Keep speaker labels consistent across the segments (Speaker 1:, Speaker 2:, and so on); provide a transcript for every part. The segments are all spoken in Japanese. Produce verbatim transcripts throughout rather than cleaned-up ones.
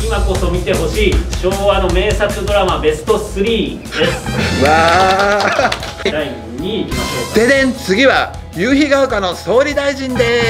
Speaker 1: 今こそ見てほしい昭和の名作ドラマベストスリーです。
Speaker 2: わあ。
Speaker 1: だいにいいきましょうか。
Speaker 2: ででん、次は夕日が丘の総理大臣です。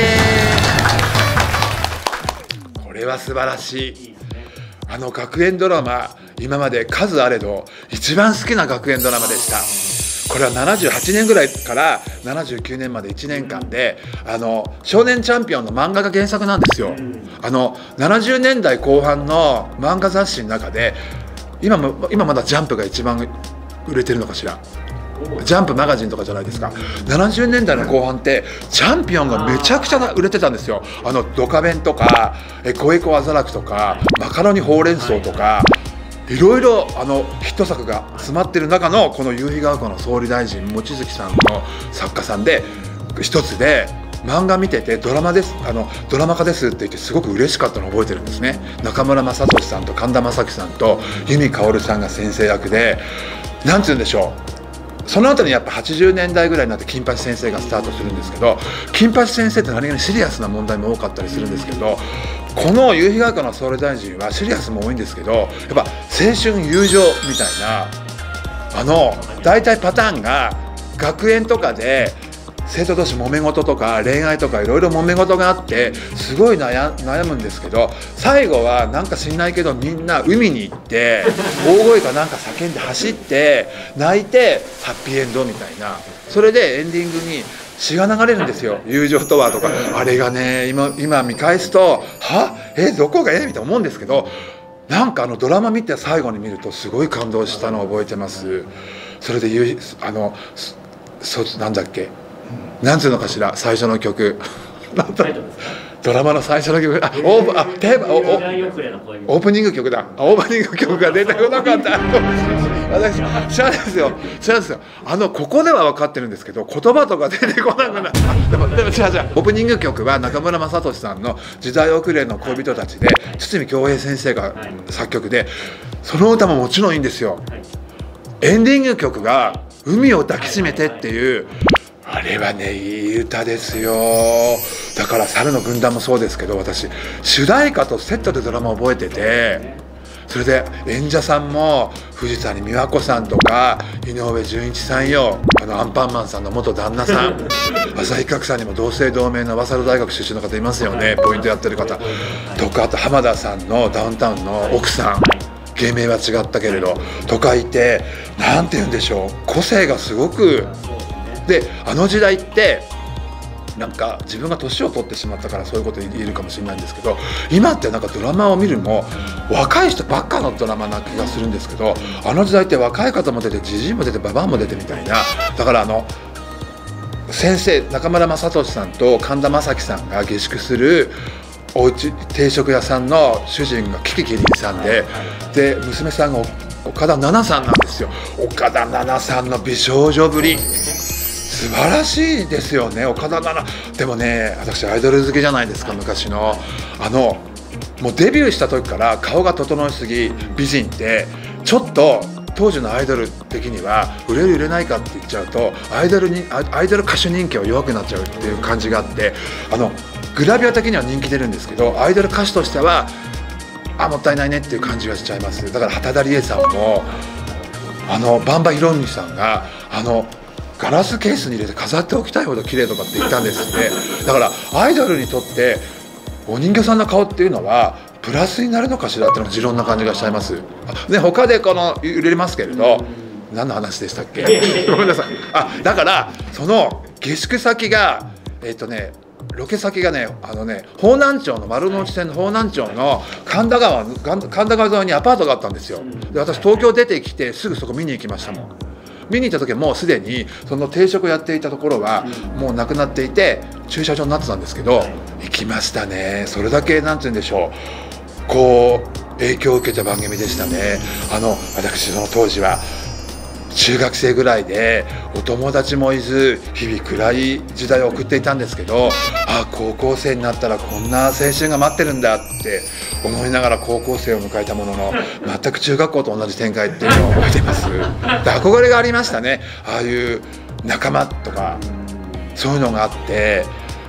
Speaker 2: これは素晴らしい。
Speaker 1: いいですね。
Speaker 2: あの学園ドラマ、今まで数あれど一番好きな学園ドラマでした。これはななじゅうはちねんぐらいからななじゅうきゅうねんまでいちねんかんで、あの少年チャンピオンの漫画が原作なんですよ。あのななじゅうねんだいこう半の漫画雑誌の中で、今も今まだジャンプが一番売れてるのかしら。ジャンプマガジンとかじゃないですか。ななじゅうねんだいのこう半ってチャンピオンがめちゃくちゃ売れてたんですよ。あのドカベンとかえコエコアザラクとかマカロニほうれん草とか、いろいろあのヒット作が詰まってる中のこの夕日が丘の総理大臣、望月さんの作家さんで一つで、漫画見ててドラマですあのドラマ化ですって言ってすごく嬉しかったのを覚えてるんですね。中村雅俊さんと神田正輝さんと由美かおるさんが先生役で、なんて言うんでしょう、その後にやっぱはちじゅうねんだいぐらいになって金八先生がスタートするんですけど、金八先生って何気にシリアスな問題も多かったりするんですけど、この夕日が丘の総理大臣はシリアスも多いんですけど、やっぱ青春友情みたいな、あの大体パターンが学園とかで生徒同士揉め事とか恋愛とかいろいろ揉め事があってすごい悩悩むんですけど、最後はなんか知んないけどみんな海に行って大声かなんか叫んで走って泣いてハッピーエンドみたいな、それでエンディングに詩が流れるんですよ。友情とはとか、あれがね今今見返すとはえどこがえみたいな思うんですけど、なんかあのドラマ見て最後に見るとすごい感動したのを覚えてます。それでゆあのそなんだっけ、なんつうのかしら、最初の曲ドラマの最初の曲、あオープあテーマオープニング曲だ、オープニング曲が出てこなかった私知らないですよ知らないですよ。あのここでは分かってるんですけど言葉とか出てこなくなる。でもでも違う違う、オープニング曲は中村雅俊さんの「時代遅れの恋人たち」で堤恭平先生が作曲で、その歌ももちろんいいんですよ。エンディング曲が「海を抱きしめて」っていう、あれはねいい歌ですよ。だから猿の軍団もそうですけど、私主題歌とセットでドラマを覚えてて、それで演者さんも藤谷美和子さんとか井上純一さんよ、あのアンパンマンさんの元旦那さん浅井角さんにも同姓同名の早稲田大学出身の方いますよね、ポイントやってる方とか、あと浜田さんのダウンタウンの奥さん、芸名は違ったけれどとかいて、なんて言うんでしょう、個性がすごくで、あの時代ってなんか自分が年を取ってしまったからそういうこと言えるかもしれないんですけど、今ってなんかドラマを見るも若い人ばっかのドラマな気がするんですけど、あの時代って若い方も出てじじいも出てババアも出てみたいな、だからあの先生中村雅俊さんと神田正輝さんが下宿するおうち定食屋さんの主人がキキキリンさんで、で娘さんが岡田奈々さんなんですよ。岡田奈々さんの美少女ぶり素晴らしいですよね、岡田奈々。でもね、私アイドル好きじゃないですか、昔のあのもうデビューした時から顔が整いすぎ美人ってちょっと当時のアイドル的には売れる売れないかって言っちゃうとアイドルにアイドル歌手人気は弱くなっちゃうっていう感じがあって、あのグラビア的には人気出るんですけどアイドル歌手としてはあもったいないねっていう感じがしちゃいます。だから畠田理恵さんもあのバンバヒロミさんがあのガラスケースに入れて飾っておきたいほど綺麗とかって言ったんですね。だからアイドルにとってお人形さんの顔っていうのはプラスになるのかしらっていうのが持論な感じがしちゃいます。で他でこの売れますけれど、何の話でしたっけごめんなさい。あだからその下宿先がえっとねロケ先がねあのね方南町の丸の内線の方南町の神田川神田川沿いにアパートがあったんですよ。で私東京出てきてすぐそこ見に行きましたもん。見に行った時はもうすでにその定食やっていたところはもうなくなっていて駐車場になってたんですけど、行きましたね。それだけなんて言うんでしょう、こう影響を受けた番組でしたね。あの私その当時は中学生ぐらいでお友達もいず日々暗い時代を送っていたんですけど、あ高校生になったらこんな青春が待ってるんだって思いながら高校生を迎えたものの全く中学校と同じ展開っていうのを覚えてます。で憧れがありましたね。ああいう仲間とかそういうのがあって、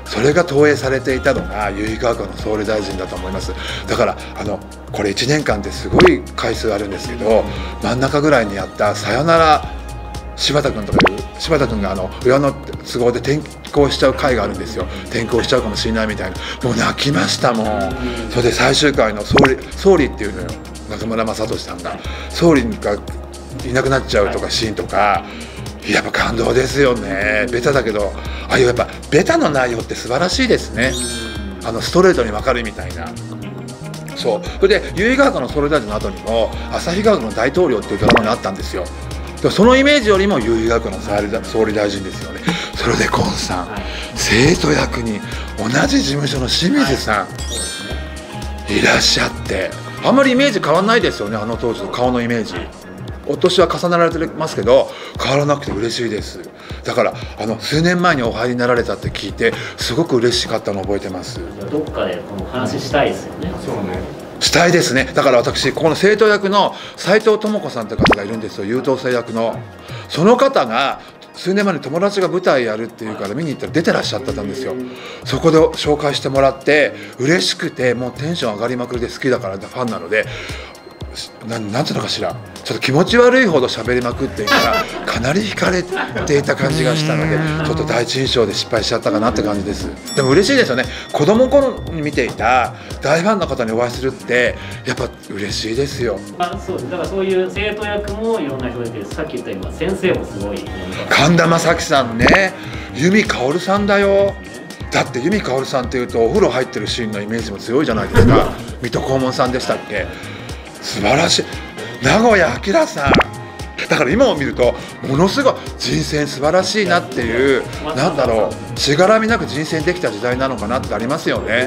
Speaker 2: それが投影されていたのが由比ヶ丘の総理大臣だと思います。だからあのこれいちねんかんってすごい回数あるんですけど、真ん中ぐらいにやった「さよなら柴田君」とかいう柴田君があの親の都合で転校しちゃう回があるんですよ。転校しちゃうかもしれないみたいな、もう泣きましたもん。それで最終回の総理総理っていうのよ、中村雅俊さんが総理がいなくなっちゃうとかシーンとか、やっぱ感動ですよね。ベタだけど、ああいうやっぱベタの内容って素晴らしいですね。あのストレートに分かるみたいな。そう、それで由比ヶ丘の総理大臣の後にも旭川区の大統領っていうドラマがあったんですよ。でもそのイメージよりも由比ヶ丘の総理大臣ですよね。それでコンさん、生徒役に同じ事務所の清水さんいらっしゃって、あんまりイメージ変わんないですよね。あの当時の顔のイメージ、お年は重ねられてますけど変わらなくて嬉しいです。だからあの数年前にお入りになられたって聞いてすごく嬉しかったのを覚えてます。
Speaker 1: どっかでこの話したいですよね。そうね、
Speaker 2: したいですね。だから私ここの生徒役の斉藤智子さんという方がいるんですよ。優等生役のその方が数年前に友達が舞台やるっていうから見に行ったら出てらっしゃってたんですよ。そこで紹介してもらって嬉しくて、もうテンション上がりまくりで好きだからファンなので、ななんていうのかしら、ちょっと気持ち悪いほど喋りまくっていたらかなり惹かれていた感じがしたので、ちょっと第一印象で失敗しちゃったかなって感じです。でも嬉しいですよね。子供頃に見ていた大ファンの方にお会いするってやっぱ嬉しいですよ。
Speaker 1: あ、そう、だからそういう生徒役もいろんな人がいて、さっき言った今先生もすごい
Speaker 2: 神田正輝さんね、由美かおるさんだよ。だって由美かおるさんっていうとお風呂入ってるシーンのイメージも強いじゃないですか。水戸黄門さんでしたっけ。素晴らしい。名古屋明さんだから今を見るとものすごい人選素晴らしいなっていう、なんだろう、しがらみなく人選できた時代なのかなってありますよね。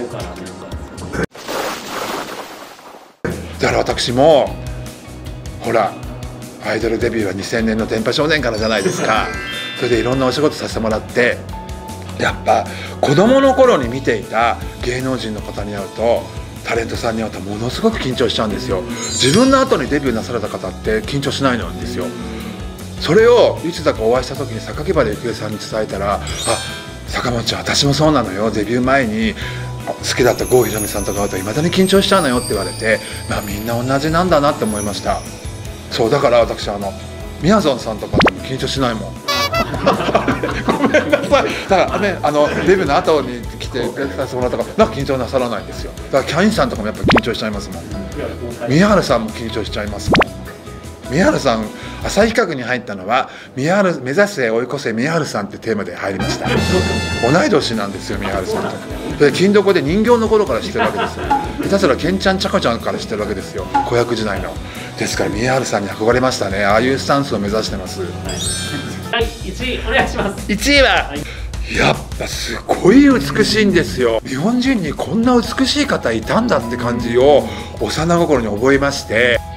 Speaker 2: だから私もほらアイドルデビューはにせんねんの電波少年からじゃないですか。それでいろんなお仕事させてもらって、やっぱ子供の頃に見ていた芸能人の方に会うと、タレントさんに会うとものすごく緊張しちゃうんですよ。自分の後にデビューなされた方って緊張しないのんですよ。それをいつだかお会いした時に榊原郁恵さんに伝えたら「あ、坂本ちゃん私もそうなのよ、デビュー前に好きだった郷ひろみさんとか会うといまだに緊張しちゃうのよ」って言われて、まあみんな同じなんだなって思いました。そうだから私あのみやぞんさんとかとも緊張しないもん。ごめんなさい。だからね、あのデビューの後に来てさせてもらったからなんか緊張なさらないんですよ。だからキャインさんとかもやっぱり緊張しちゃいますもん。宮原さんも緊張しちゃいますもん。宮原さん、旭川区に入ったのは宮原目指せ追い越せ宮原さんってテーマで入りました。同い年なんですよ宮原さんと。それ金床で人形の頃から知ってるわけですよ。下手すらケンちゃんちゃかちゃんから知ってるわけですよ、子役時代の。ですから宮原さんに憧れましたね。ああいうスタンスを目指してます。
Speaker 1: はい、いちいお願いします。
Speaker 2: いちいは、はい、やっぱすごい美しいんですよ。日本人にこんな美しい方いたんだって感じを幼心に覚えまして。